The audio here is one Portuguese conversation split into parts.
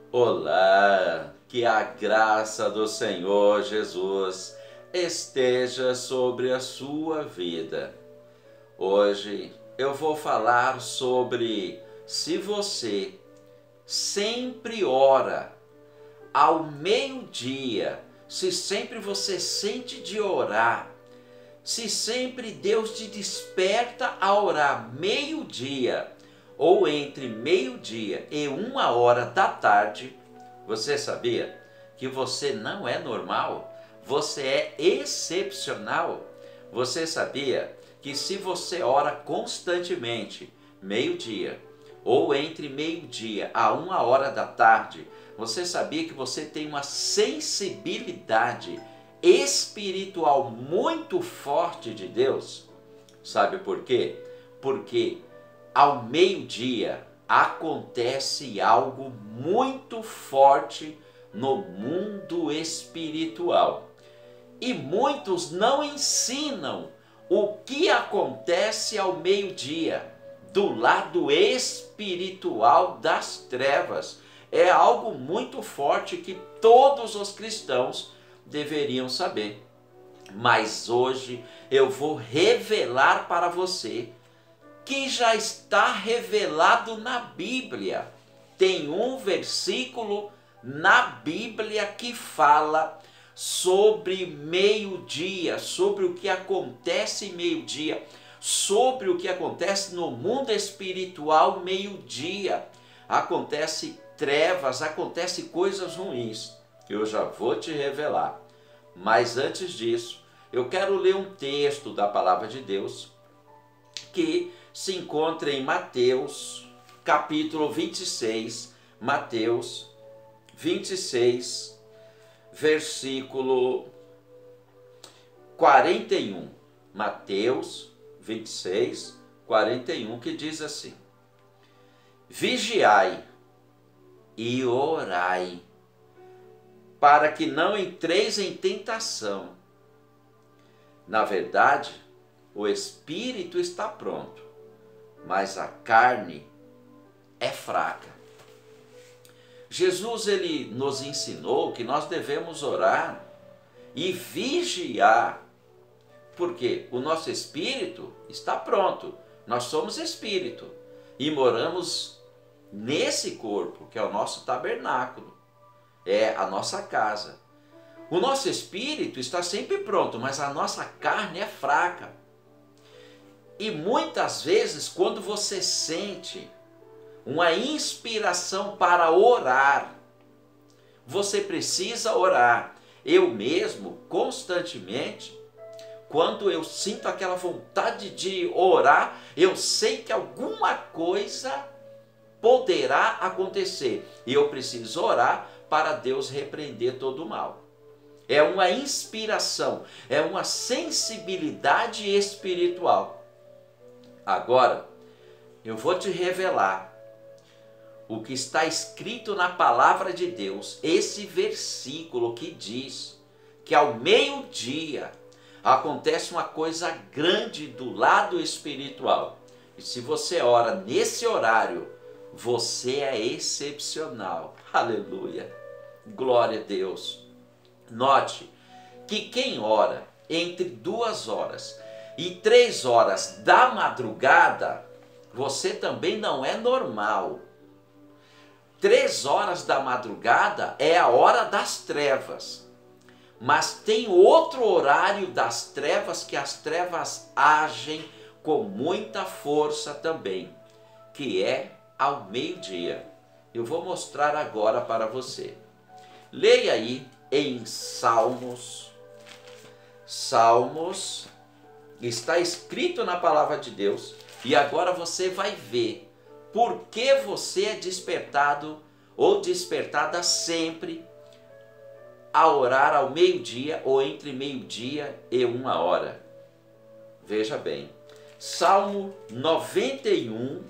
Olá, que a graça do Senhor Jesus esteja sobre a sua vida. Hoje eu vou falar sobre se você sempre ora ao meio-dia, se sempre você sente de orar, se sempre Deus te desperta a orar meio-dia, ou entre meio-dia e 1 hora da tarde, você sabia que você não é normal? Você é excepcional? Você sabia que se você ora constantemente, meio-dia, ou entre meio-dia a 1 hora da tarde, você sabia que você tem uma sensibilidade espiritual muito forte de Deus? Sabe por quê? Porque ao meio-dia acontece algo muito forte no mundo espiritual. E muitos não ensinam o que acontece ao meio-dia, do lado espiritual das trevas. É algo muito forte que todos os cristãos deveriam saber. Mas hoje eu vou revelar para você que já está revelado na Bíblia. Tem um versículo na Bíblia que fala sobre meio-dia, sobre o que acontece meio-dia, sobre o que acontece no mundo espiritual meio-dia. Acontece trevas, acontece coisas ruins. Eu já vou te revelar. Mas antes disso, eu quero ler um texto da palavra de Deus que se encontra em Mateus, capítulo 26, Mateus 26, versículo 41. Mateus 26, 41, que diz assim: Vigiai e orai, para que não entreis em tentação. Na verdade, o espírito está pronto, mas a carne é fraca. Jesus ele nos ensinou que nós devemos orar e vigiar, porque o nosso espírito está pronto. Nós somos espírito e moramos nesse corpo, que é o nosso tabernáculo, é a nossa casa. O nosso espírito está sempre pronto, mas a nossa carne é fraca. E muitas vezes, quando você sente uma inspiração para orar, você precisa orar. Eu mesmo, constantemente, quando eu sinto aquela vontade de orar, eu sei que alguma coisa poderá acontecer. E eu preciso orar para Deus repreender todo o mal. É uma inspiração, é uma sensibilidade espiritual. Agora, eu vou te revelar o que está escrito na palavra de Deus, esse versículo que diz que ao meio-dia acontece uma coisa grande do lado espiritual. E se você ora nesse horário, você é excepcional. Aleluia! Glória a Deus! Note que quem ora entre 2 horas e 3 horas da madrugada, você também não é normal. 3 horas da madrugada é a hora das trevas. Mas tem outro horário das trevas que as trevas agem com muita força também, que é ao meio-dia. Eu vou mostrar agora para você. Leia aí em Salmos, está escrito na palavra de Deus, e agora você vai ver por que você é despertado ou despertada sempre a orar ao meio-dia ou entre meio-dia e 1 hora. Veja bem, Salmo 91,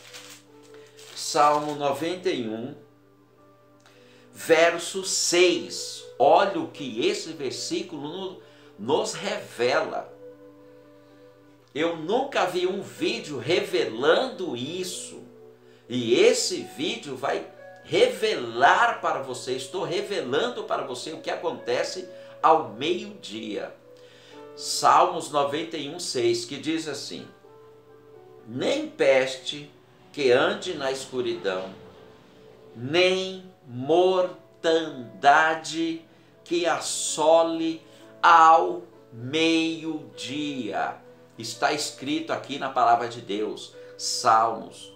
verso 6. Olha o que esse versículo nos revela. Eu nunca vi um vídeo revelando isso. E esse vídeo vai revelar para você, estou revelando para você o que acontece ao meio-dia. Salmos 91:6, que diz assim: nem peste que ande na escuridão, nem mortandade que assole ao meio-dia. Está escrito aqui na palavra de Deus, Salmos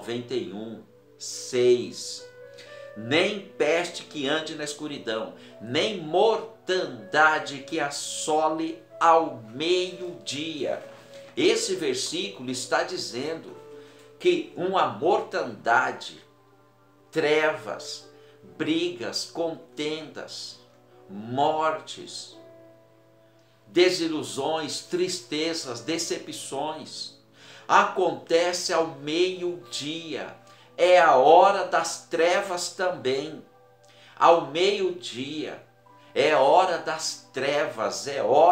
91:6. Nem peste que ande na escuridão, nem mortandade que assole ao meio-dia. Esse versículo está dizendo que uma mortandade, trevas, brigas, contendas, mortes, desilusões, tristezas, decepções, acontece ao meio-dia. É a hora das trevas também. Ao meio-dia é hora das trevas,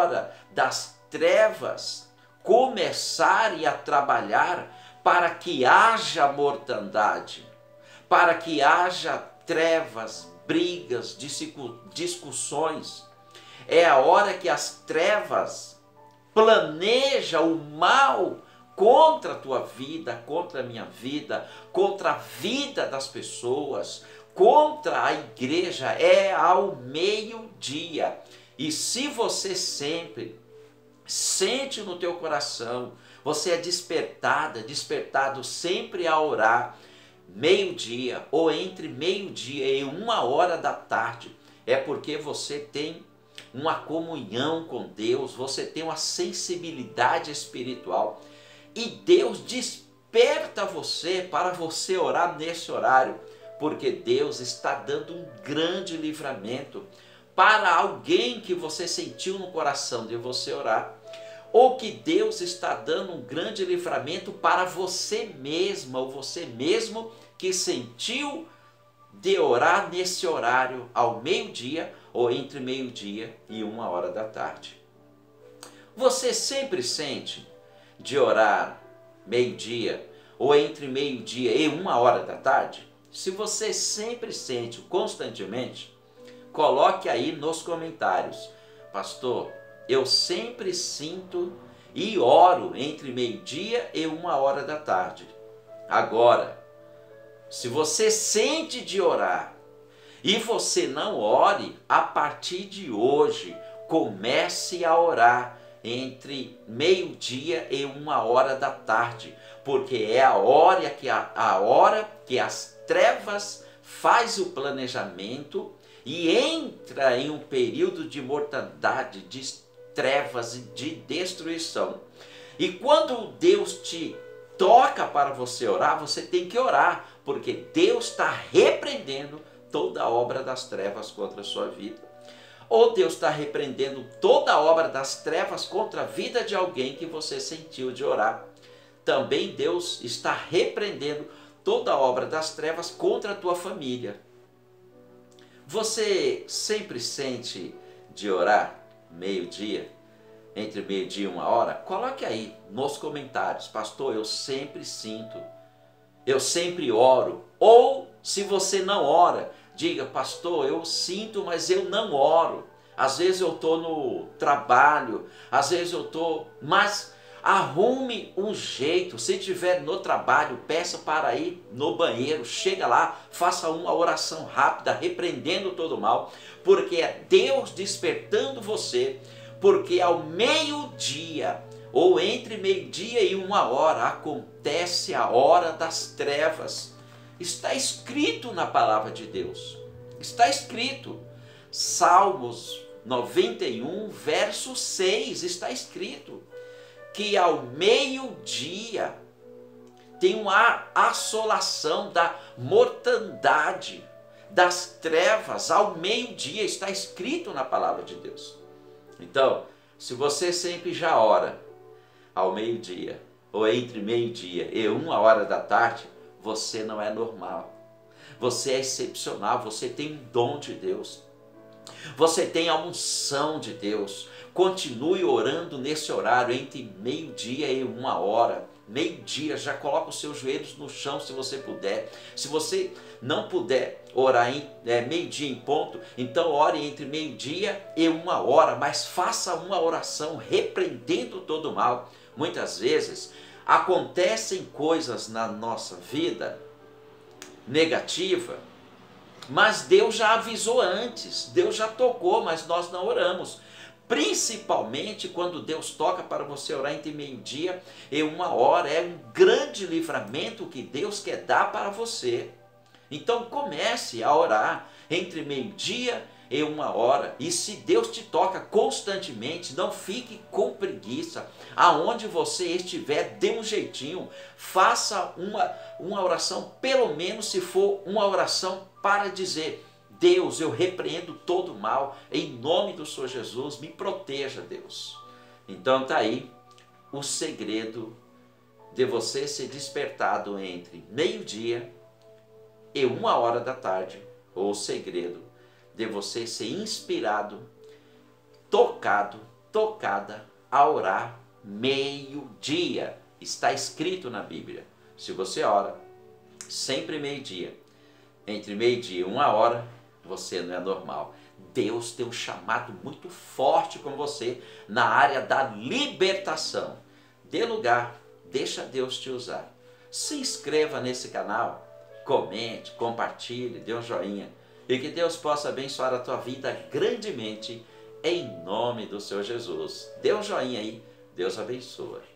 começarem a trabalhar para que haja mortandade, para que haja trevas, brigas, discussões. É a hora que as trevas planejam o mal contra a tua vida, contra a minha vida, contra a vida das pessoas, contra a igreja. É ao meio-dia. E se você sempre sente no teu coração, você é despertado sempre a orar, meio-dia ou entre meio-dia e 1h da tarde, é porque você tem uma comunhão com Deus, você tem uma sensibilidade espiritual e Deus desperta você para você orar nesse horário, porque Deus está dando um grande livramento para alguém que você sentiu no coração de você orar, ou que Deus está dando um grande livramento para você mesma ou você mesmo que sentiu de orar nesse horário ao meio-dia ou entre meio-dia e 1h da tarde. Você sempre sente de orar meio-dia ou entre meio-dia e 1h da tarde? Se você sempre sente constantemente, coloque aí nos comentários: pastor, eu sempre sinto e oro entre meio-dia e 1h da tarde. Agora, se você sente de orar e você não ore, a partir de hoje, comece a orar entre meio-dia e 1h da tarde, porque é a hora que as trevas faz o planejamento e entra em um período de mortandade, de trevas e de destruição. E quando Deus te toca para você orar, você tem que orar, porque Deus está repreendendo toda a obra das trevas contra a sua vida. Ou Deus está repreendendo toda a obra das trevas contra a vida de alguém que você sentiu de orar. Também Deus está repreendendo toda a obra das trevas contra a tua família. Você sempre sente de orar meio-dia, entre meio-dia e 1h? Coloque aí nos comentários: pastor, eu sempre sinto, eu sempre oro. Ou se você não ora, diga: pastor, eu sinto, mas eu não oro. Às vezes eu estou no trabalho, às vezes eu estou... Mas arrume um jeito. Se estiver no trabalho, peça para ir no banheiro, chega lá, faça uma oração rápida, repreendendo todo o mal, porque é Deus despertando você, porque ao meio-dia, ou entre meio-dia e 1h, acontece a hora das trevas. Está escrito na palavra de Deus, está escrito, Salmos 91, verso 6, está escrito que ao meio-dia tem uma assolação da mortandade, das trevas. Ao meio-dia está escrito na palavra de Deus. Então, se você sempre já ora ao meio-dia, ou entre meio-dia e 1h da tarde, você não é normal. Você é excepcional, você tem um dom de Deus. Você tem a unção de Deus. Continue orando nesse horário entre meio-dia e 1h. Meio-dia, já coloca os seus joelhos no chão se você puder. Se você não puder orar em meio-dia em ponto, então ore entre meio-dia e 1 hora, mas faça uma oração repreendendo todo o mal. Muitas vezes acontecem coisas na nossa vida negativa, mas Deus já avisou antes, Deus já tocou, mas nós não oramos. Principalmente quando Deus toca para você orar entre meio-dia e 1 hora, é um grande livramento que Deus quer dar para você. Então comece a orar entre meio-dia e 1 hora, e se Deus te toca constantemente, não fique com preguiça. Aonde você estiver, dê um jeitinho, faça uma oração, pelo menos se for uma oração para dizer: Deus, eu repreendo todo o mal, em nome do Senhor Jesus, me proteja, Deus. Então está aí o segredo de você ser despertado entre meio-dia e 1 hora da tarde, ou o segredo de você ser inspirado, tocado, tocada a orar meio-dia. Está escrito na Bíblia. Se você ora sempre meio-dia, entre meio-dia e 1 hora, você não é normal. Deus tem um chamado muito forte com você na área da libertação. Dê lugar, deixa Deus te usar. Se inscreva nesse canal, comente, compartilhe, dê um joinha. E que Deus possa abençoar a tua vida grandemente, em nome do Senhor Jesus. Dê um joinha aí, Deus abençoa.